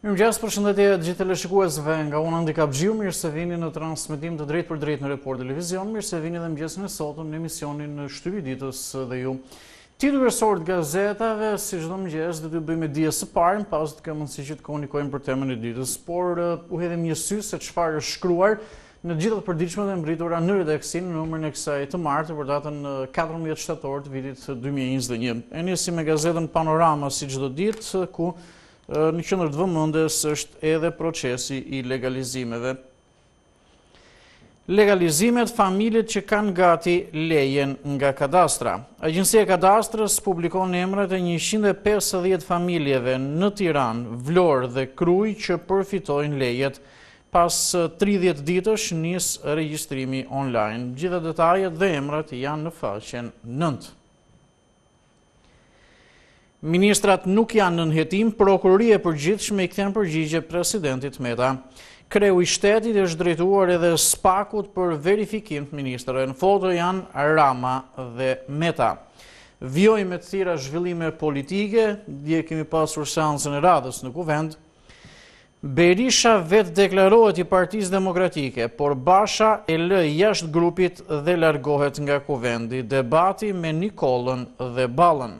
Mirëmëngjes, përshëndetje të gjithë teleshikuesve nga unë Andi Kapxhiu, mirë se vini në transmetim të drejtë për drejtë në Report Televizion, mirë se vini dhe mëngjesin e sotëm në emisionin në Shtypi i ditës dhe ju. Titulli kryesor të gazetave, si çdo mëngjes, do t'ju bëjmë dijes së parë, pas të kemë mundësi që të komunikojmë për temën e ditës, por u hedhim një sy se çfarë është shkruar në gjitha të përditshme dhe mbritura në redaksin në numrin e kësaj të martë për datën 14 shtator të vitit 2021. E nisim me gazetën Panorama si çdo ditë, ku në qendër të vëmendjes është edhe procesi i legalizimeve. Legalizimet familjet që kanë gati lejen nga kadastra. Agjencia e Kadastrës publikon emrat e 150 familjeve në Tiranë, Vlorë dhe Krujë që përfitojnë lejet. Pas 30 ditësh nis regjistrimi online. Gjitha detajet dhe emrat janë në faqen 9. Ministrat nuk janë në nënhetim, prokuroria e përgjithshme i kthen përgjigje presidentit Meta. Kreu i shtetit është drejtuar edhe SPAK-ut për verifikim të ministrave. Në foto janë Rama dhe Meta. Vjoj me të tjera zhvillime politike, dje kemi pasur seancën e radhës në kuvend. Berisha vetë deklarohet i Partisë Demokratike, por Basha e lë jashtë grupit dhe largohet nga kuvendi. Debati me Nikollën dhe Ballën.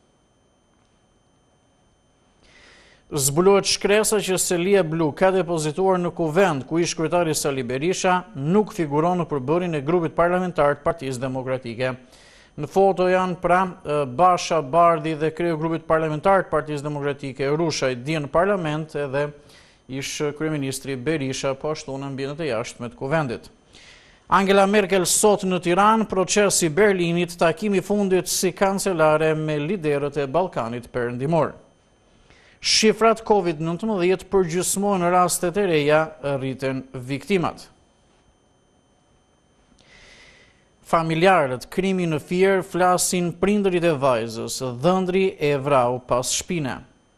Zbulohet shkresa që Selia Blu ka depozituar në kuvend ku ish kryetari Sali Berisha nuk figuron në përbërjen e grupit parlamentar të Partisë Demokratike. Në foto janë pra Basha, Bardhi dhe kreu grupit parlamentar të Partisë Demokratike Rushaj dje në parlament edhe ish kryeministri Berisha po ashtu në ambientet e jashtme të kuvendit. Angela Merkel sot në Tiranë, procesi Berlinit, takimi fundit si kancelare me liderët e Ballkanit Perëndimor. Shifrat COVID-19 përgjysmojnë rastet e reja, rriten viktimat. Familjarët, krimi në Fier, flasin prindërit e vajzës, dhëndri e vrau pas shpine.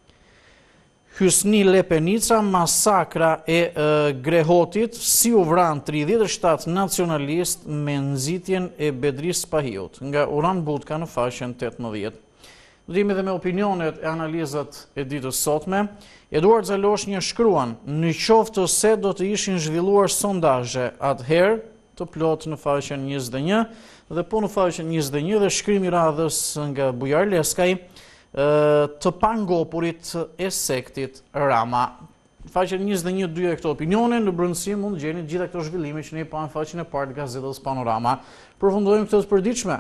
Hysni Lepenica, masakra e Grehotit, si u vran 37 nacionalist me nxitjen e Bedris Pahiut, nga Uran Butka në faqen 18. Do jemi dhe me opinionet e analizat e ditës sotme. Eduard Zaloshnjë shkruan, në qoftë se do të ishin zhvilluar sondazhe atëherë, të plot në faqen 21, dhe po në faqen 21 dhe shkrimi radhës nga Bujar Leskaj, të pangopurit e sektit Rama. Në faqen 21 dyja këto opinione, në brendësi mund të gjeni gjitha këto zhvillime që ne pa në faqen e parë të gazetës Panorama. Përfundojmë këtë të përditshme.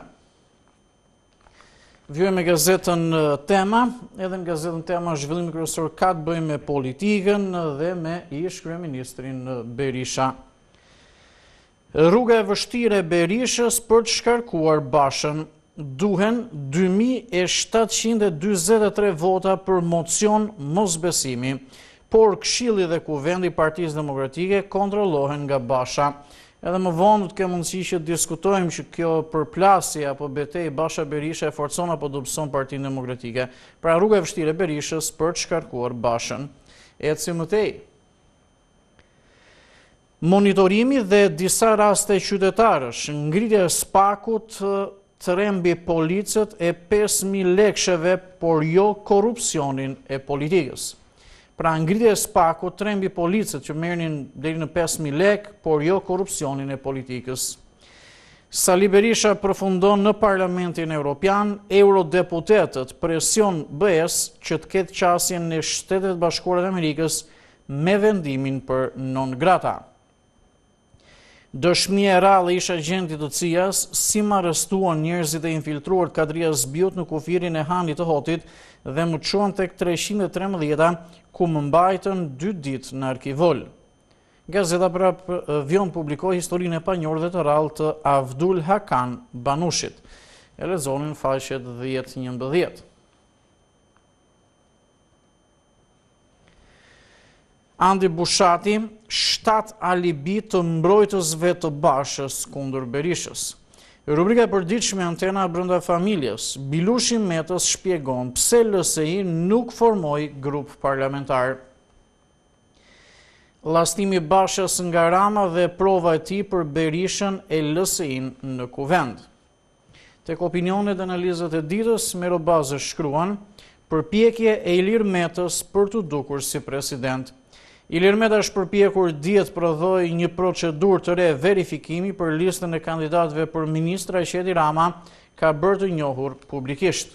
Vjojmë me gazetën Tema, edhe në gazetën Tema zhvillimi kryesor ka të bëjë me politikën dhe me ish kryeministrin Berisha. Rruga e vështirë e Berishës për të shkarkuar Bashën. Duhen 2743 vota për mocion mosbesimi, por Këshilli dhe Kuvendi i Partisë Demokratike kontrollohen nga Basha. Edhe më vonë do të kemë mundësi që diskutojmë që kjo përplasje apo betejë Basha Berisha e forcon apo dobëson Partinë Demokratike. Pra rruga e vështirë e Berishës për të shkarkuar Bashën. Eci mëtej. Monitorimi dhe disa raste qytetarësh, ngritja e SPAK-ut, trembi policët e 5.000 leksheve, por jo korrupsionin e politikës. Pra ngritja e SPAK-ut, trembi policët që merrnin deri në 5.000 lek, por jo korrupsionin e politikës. Sali Berisha përfundon në Parlamentin Evropian, eurodeputetët presion BE-s që të ketë qasjen në Shtetet Bashkuara të Amerikës me vendimin për non grata. Dëshmia e rrallë ish agentit të CIA-s, si më arrestuan njerëzit e infiltruar të kadria zbiut në kufirin e Hanit të Hotit dhe më çuan tek 313, ku më mbajtën 2 ditë në arkivol. Gazeta prap vjon publikoi historinë e panjohur dhe të rrallë të Avdul Hakan Banushit. E lexoni në faqet 10-11. Andi Bushati, 7 alibi të mbrojtësve të Bashës kundër Berishës. Rubrika e përditshme Antena brenda familjes, Bilushi Metës shpjegon pse LSI nuk formoi grup parlamentar. Llastimi Bashës nga Rama dhe prova e tij për Berishën e LSI-n në kuvend. Tek opinionet dhe analizat e ditës, Mero Bazë shkruan, Përpjekje e Ilir Metës për të dukur si president. Ilir Meta është përpjekur dje të prodhoj një procedurë të re verifikimi për listën e kandidatëve për ministra që Edi Rama ka bërë të njohur publikisht.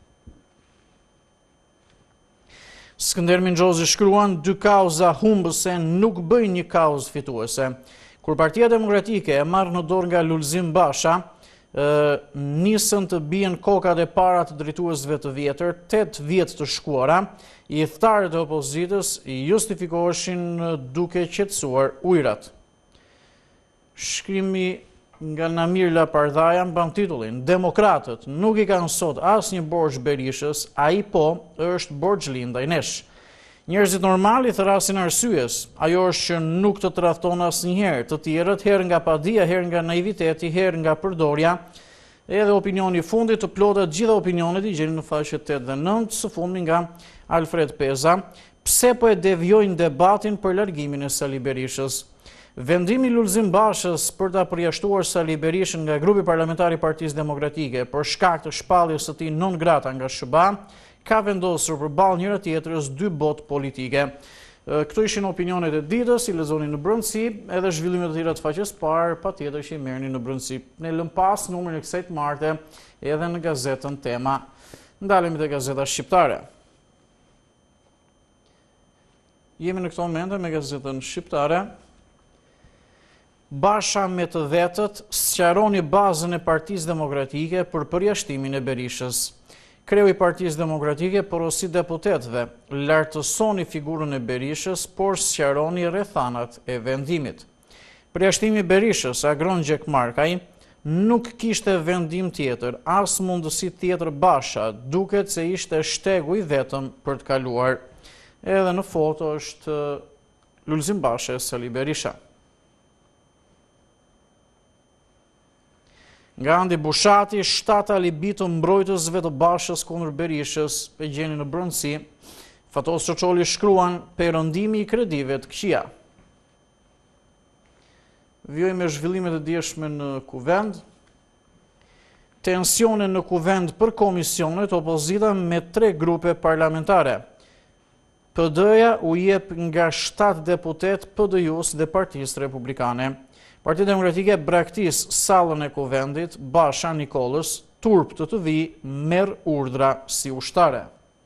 Skënder Mingjozi shkruan, dy kauza humbëse nuk bëjnë një kauzë fituese. Kur Partia Demokratike e marrë në dorë nga Lulzim Basha, nisën të bien kokat e para të drejtuesve të vjetër, 8 vjet të shkuara, i thtarët e opozitës justifikoheshin duke qetësuar ujrat. Shkrimi nga Namir Lapardhaja mban titullin Demokratët nuk i kanë sot asnjë borxh Berishës, ai po është borxhli ndaj nesh. Njerëzit normali thrasin arsyes, ajo është që nuk të tradhton asnjëherë, të tjerët herë nga padia, herë nga naiviteti, herë nga përdorja, edhe opinioni fundit të plotat gjitha opinionet i gjeni në faqet 8 dhe 9, së fundmi nga Alfred Peza, pse po e devijojnë debatin për largimin e Sali Berishës. Vendimi Lulzim Bashës për ta përjashtuar Sali Berishën nga grupi parlamentar i Partisë Demokratike për shkak të shpalljes së tij non grata nga SBA, ka vendosur përballë njëra tjetrës dy botë politike. Këto ishin opinionet e ditës, i lexoni në brendësi, edhe zhvillimet e tjera të faqes parë, patjetër që i merrni në brendësi. Ne lëm pas numrin e kësaj të martë edhe në gazetën Tema. Ndalemi te gazeta shqiptare. Jemi në këto momente me gazetën shqiptare. Basha me të vetët sqaroni bazën e Partisë Demokratike për përjashtimin e Berishës. Kreu i Partisë Demokratike porosi deputetëve, lartësoni figurën e Berishës, por sqaroni rrethanat e vendimit. Përjashtimi i Berishës, agron Gjek Markaj, nuk kishte vendim tjetër, as mundësi tjetër Basha, duket se ishte shtegu i vetëm për të kaluar. Edhe në foto është Lulzim Basha e Sali Berisha. Nga Andi Bushati, 7 alibi të mbrojtësve të Bashës kundër Berishës, e gjeni në brendësi. Fatos Çoçoli shkruan, perëndimi i kredive të këqija. Vjojmë me zhvillimet e dieshme në kuvend. Tensione në kuvend për komisionet, opozita me 3 grupe parlamentare. PD-ja u jep nga 7 deputet PD-jus dhe Partisë Republikane. Partia Demokratike braktis sallën e kuvendit, Basha Nikolës, turp të vi, merr urdhra si ushtare.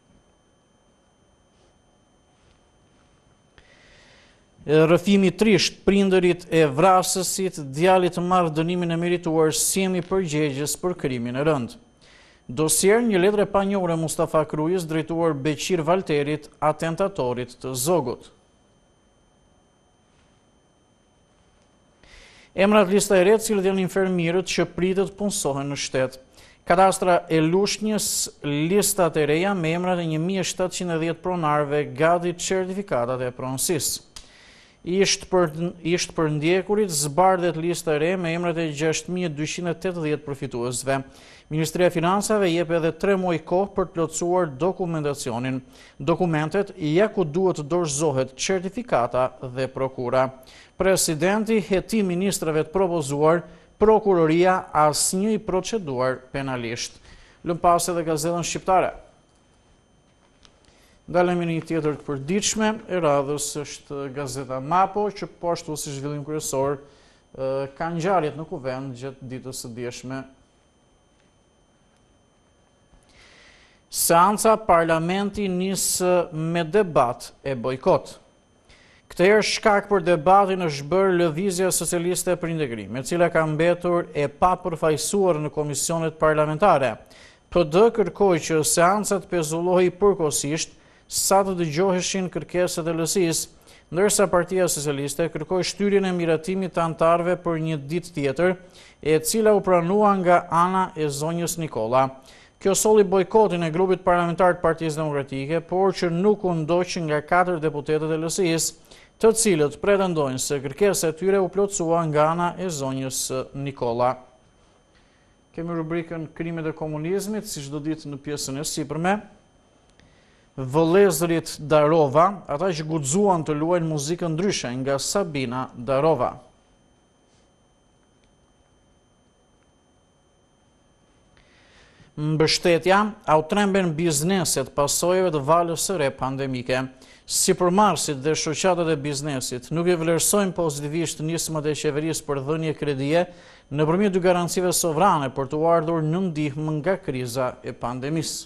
Rrëfimi trisht, prindërit e vrasësit, djalit të marrë dënimin e merituar, sjemi përgjegjës për krimin e rënd. Dosier një letër e panjohur e Mustafa Krujës drejtuar Beqir Valterit, atentatorit të Zogut. Emrat lista e re, të cilët janë infermierët që pritet punësohen në shtet. Kadastra e Lushnjës, listat e reja me emrat e 1710 pronarëve gati certifikatat e pronësisë. Ishtë për ndjekurit zbardhet lista e re me emrat e 6280 përfituesve. Ministria e Financave jep edhe 3 muaj kohë për të plotësuar dokumentacionin. Dokumentet ja ku duhet të dorëzohet certifikata dhe prokura. Presidenti heti ministrave të propozuar, prokuroria asnjë i proceduar penalisht. Lëm pas edhe gazetën shqiptare. Dalemi në një tjetër të përditshme, e radhës është gazeta Mapo, që po ashtu si zhvillim kryesor ka ngjarjet në kuvend gjatë ditës së dieshme. Seanca parlamenti nis me debat e bojkot. Këtë herë shkak për debatin është bërë Lëvizja Socialiste për Integrim, e cila ka mbetur e papërfaqësuar në komisionet parlamentare. PD kërkoi që seanca të pezullohej përkohësisht sa të dëgjoheshin kërkesat e LSI-s, ndërsa Partia Socialiste kërkoi shtyrjen e miratimit të anëtarëve për një ditë tjetër, e cila u pranua nga ana e zonjës Nikolla. Kjo solli bojkotin e grupit parlamentar të Partisë Demokratike, por që nuk u ndoqi nga 4 deputetët e LSI-s, të cilët pretendojnë se kërkesa e tyre u plotësua nga ana e zonjës Nikolla. Kemi rubrikën Krimet e komunizmit, si çdo ditë në pjesën e sipërme. Vëllezërit Darova, ata që guxuan të luajnë muzikë ndryshe, nga Sabina Darova. Mbështetja au tremben bizneset pasojave të valës së re pandemike. Sipërmarrësit dhe shoqatat e biznesit nuk e vlerësojnë pozitivisht nismat e qeverisë për dhënie kredie nëpërmjet dy garancive sovrane për të ardhur në ndihmë nga kriza e pandemisë.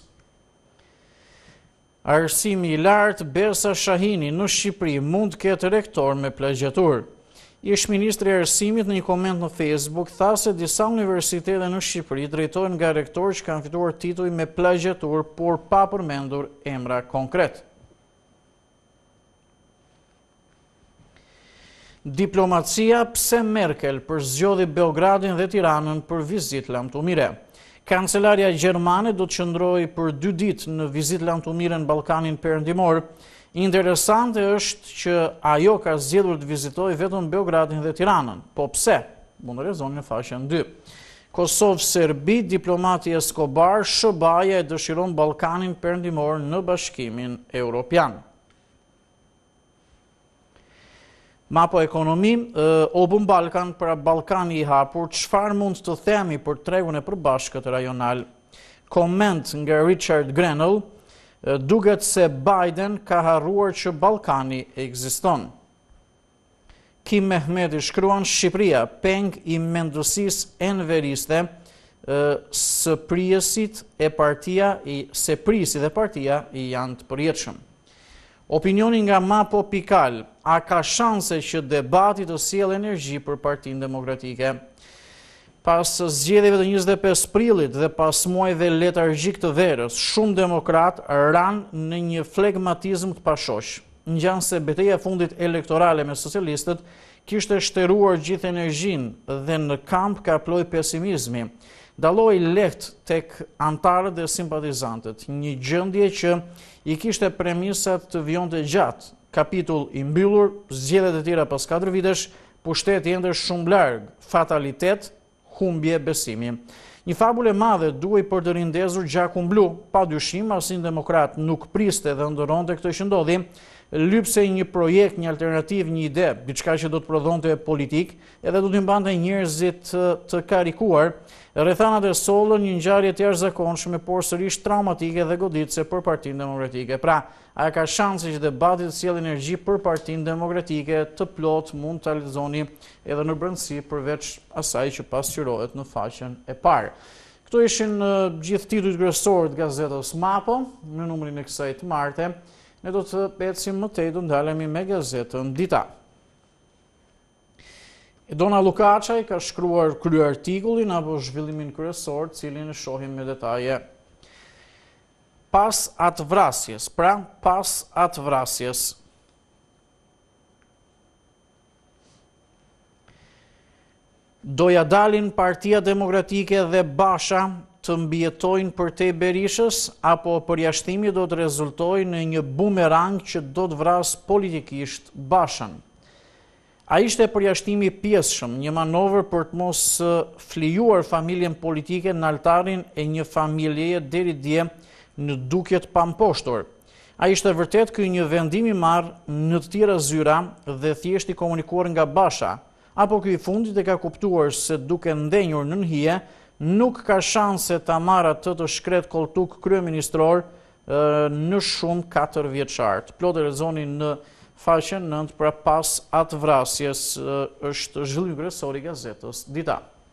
Arsimi i lartë Bersa Shahini në Shqipëri mund të ketë rektor me plagjatur. Ish-ministri i arsimit në një koment në Facebook tha se disa universitete në Shqipëri drejtohen nga rektorë që kanë fituar tituj me plagjatur, por pa përmendur emra konkret. Diplomacia pse Merkel përzgjodhi Beogradin dhe Tiranën për vizitë lamtumire. Kancelaria Gjermane do të qëndrojë për 2 ditë në vizitë lamtumire në Ballkanin Perëndimor. Interesante është që ajo ka zgjedhur të vizitojë vetëm Beogradin dhe Tiranën. Po pse? Mund të lexoni në faqen 2. Kosovë-Serbi, diplomati Escobar, SBA-ja e dëshiron Ballkanin Perëndimor në Bashkimin Evropian. Mapo ekonomi, Open Balkan pra Ballkani i hapur, çfarë mund të themi për tregun e përbashkët rajonal? Koment nga Richard Grenell, duket se Biden ka harruar që Ballkani ekziston. Kim Mehmeti shkruan Shqipëria, peng i mendësisë enveriste, se prisit e partia janë të përjetshëm. Opinioni nga Mapo Pikal, a ka shanse që debati të sjellë energji për Partinë Demokratike? Pas zgjedhjeve të 25 prillit dhe pas muajve letargjik të verës, shumë demokrat ranë në një flegmatizëm të pashosh. Ngjanë betejë e fundit elektorale me socialistët kishte shtëruar gjithë energjinë dhe në kamp ka ploj pesimizmi. Dalloi lehtë tek antarët dhe simpatizantët, një gjendje që i kishte premisat të vjonte gjatë. Kapitull i mbyllur, zgjedhjet e tjera pas 4 vitesh, pushteti ende shumë larg, fatalitet, humbje besimi. Një fabulë e madhe duhej për të rindezur gjakun blu, padyshim asnjë demokrat nuk priste dhe ndëronte këtë që ndodhi. Lypse një projekt, një alternativë, një ide, diçka që do të prodhonte politik, edhe do t'i mbante njerëzit të karikuar, rrethanat e sollën një ngjarje të jashtëzakonshme, por sërish traumatike dhe goditëse për Partinë Demokratike. Pra, a ka shanse që debati të sjellë energji për Partinë Demokratike të plot mund ta lexoni edhe në brendësi përveç asaj që pasqyrohet në faqen e parë. Këto ishin gjithë titujt kryesorë të gazetës Mapo në numrin e kësaj të marte. Ne do të ecim më tej, do ndalemi me gazetën Dita. Dona Lukaçaj ka shkruar kryeartikullin apo zhvillimin kryesor, cilin e shohim me detaje. Pas atë vrasjes. Doja dalin Partia Demokratike dhe Basha të mbijetojnë për te Berishës, apo përjashtimi do të rezultojë në një bumerang që do të vrasë politikisht Bashën. A ishte përjashtimi pjesshëm, një manovër për të mos flijuar familjen politike në altarin e një familjeje deri dje në dukjet pamposhtur. A ishte vërtet ky një vendim i marrë në të tjera zyra dhe thjesht i komunikuar nga Basha, apo ky i fundit e ka kuptuar se duke ndenjur nën hije, nuk ka shanse ta marrë atë të shkret koltuk kryeministror në shumë 4 vjeçar. Plot e lexoni në faqen 9, pra pas atë vrasjes është zhvillim kryesor i gazetës Dita.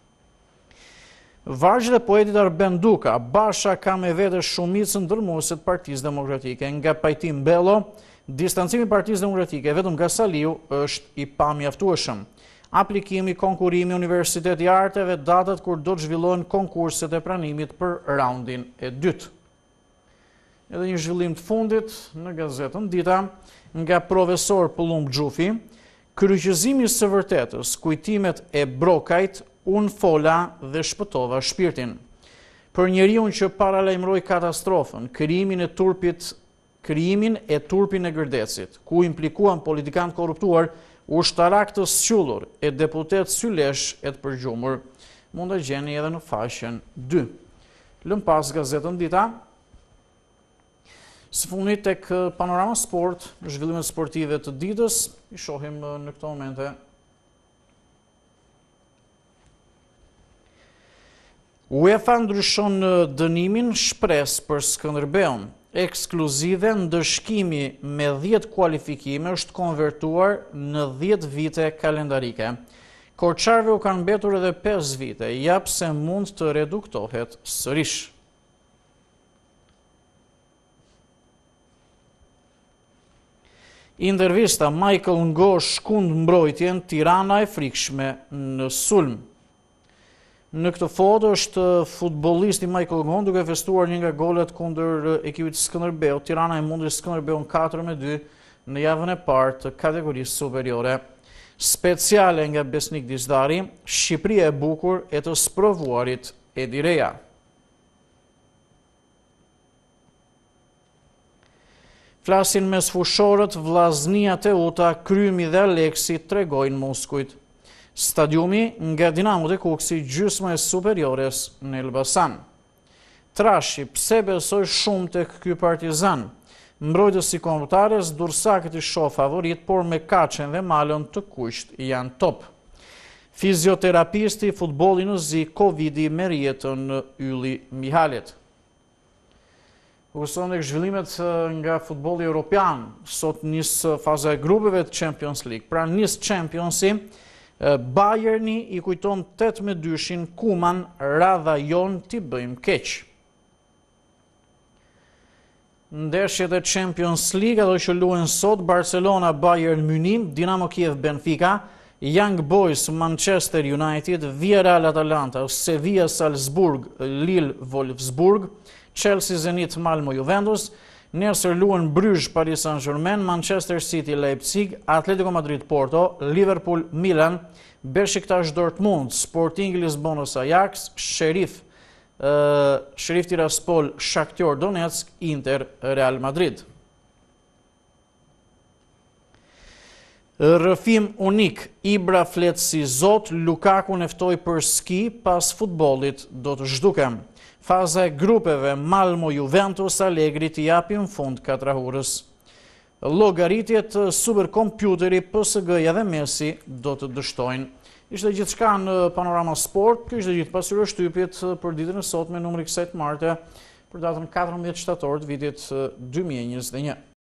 Vargje dhe poetit Arben Duka, Basha ka me vete shumicën dërmuese të Partisë Demokratike. Nga Pajtim Bello, distancimi i Partisë Demokratike vetëm nga Saliu është i pamjaftueshëm. Aplikimi, konkurimi, Universiteti i Arteve, datat kur do të zhvillohen konkurset e pranimit për raundin e 2. Edhe një zhvillim të fundit në gazetën Dita nga profesor Pullumb Xhufi, kryqëzimi së vërtetës, kujtimet e Brokajt, unë fola dhe shpëtova shpirtin. Për njeriu që paralajmëroi katastrofën, krijimin e turpin e Gërdecit, ku implikuan politikanë korruptuar, ushtarak të squllur e deputet sylesh e të përgjumur, mund të gjeni edhe në faqen 2. Lëm pas gazetën Dita. Së fundit tek Panorama Sport, zhvillimet sportive të ditës, i shohim në këto momente. UEFA ndryshon dënimin shpresë për Skënderbeun. Ekskluzive ndëshkimi me 10 kualifikime është konvertuar në 10 vite kalendarike. Korçarve u kanë mbetur edhe 5 vite, jap se mund të reduktohet sërish. Intervista: Michael Ngo shkund mbrojtjen, Tirana e frikshme në sulm. Në këtë foto është futbollisti Michael Ngo duke festuar një nga golet kundër ekipit Skënderbeu. Tirana e mundi Skënderbeun 4-2 në javën e parë të kategorisë superiore. Speciale nga Besnik Dizdari, Shqipëria e bukur e të sprovuarit Edi Reja. Flasin mes fushorët, Vllaznia Teuta, Krymi dhe Aleksi tregojnë muskujt. Stadiumi nga Dinamo de Kuksi, gjysma e superiores në Elbasan. Trashi, pse besoj shumë tek ky Partizan? Mbrojtësi kombëtares, Dursakët i shoh favorit, por me Kaçën dhe Malën të kuqt janë top. Fizioterapisti, futbolli në zi, Covidi me rjetën në Ylli Mihalit. Kushton tek zhvillimet nga futbolli evropian, sot nis faza e grupeve të Champions League. Pra nis Championsi, Bayerni i kujton 8-2-shin Kuman, radha jon t'i bëjmë keq. Ndeshjet e Champions League ato që luhen sot: Barcelona Bayern Munich, Dinamo Kiev Benfica, Young Boys Manchester United, Villarreal Atalanta, Sevilla Salzburg, Lille Wolfsburg, Chelsea Zenit Malmo Juventus. Nesër luhen Bruges Paris Saint-Germain, Manchester City Leipzig, Atletico Madrid Porto, Liverpool Milan, Beşiktaş Dortmund, Sporting Lisbonës Ajax, Sheriff Tiraspol Shakhtar Donetsk, Inter Real Madrid. Rrëfim unik, Ibra flet si zot, Lukaku neftoi për ski, pas futbollit do të zhdukem. Faza e grupeve, Malmo Juventus, Allegri t'i japin fund katrahurës. Llogaritjet superkompjuteri, PSG-ja dhe Messi do të dështojnë. Ishte gjithçka në Panorama Sport. Ky ishte gjithë pasuri shtypjet për ditën e sotme, numri kësaj të martë, për datën 14 shtator të vitit 2021.